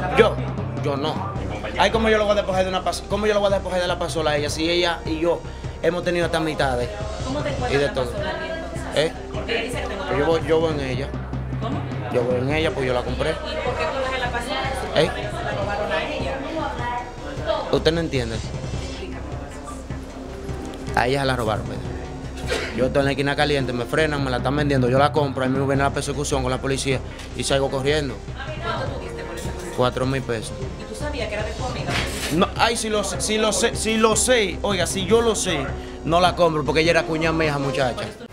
Yo no. Ay, ¿cómo yo lo voy a despojar de una ¿cómo yo lo voy a despojar de la pasola a ella? Si ella y yo hemos tenido estas mitades. ¿Cómo te Y encuentras de la todo. pasola aquí entonces? Porque ella dice que tengo Pues yo voy en ella. ¿Cómo? Yo voy en ella, pues yo la compré. ¿Y por qué tú dejas la pasola? ¿Eh? Se la robaron a ella. ¿Usted no entiende? Explícame entonces. A ella se la robaron, ¿verdad? Yo estoy en la esquina caliente, me frenan, me la están vendiendo, yo la compro, a mí me viene la persecución con la policía y salgo corriendo. ¿Cuánto tuviste por esa pasola? 4,000 pesos. ¿Y tú sabías que era de tu amiga? No, ay, si lo sé, oiga, si yo lo sé, no la compro porque ella era cuñada mía, esa muchacha. ¿Cuál es tu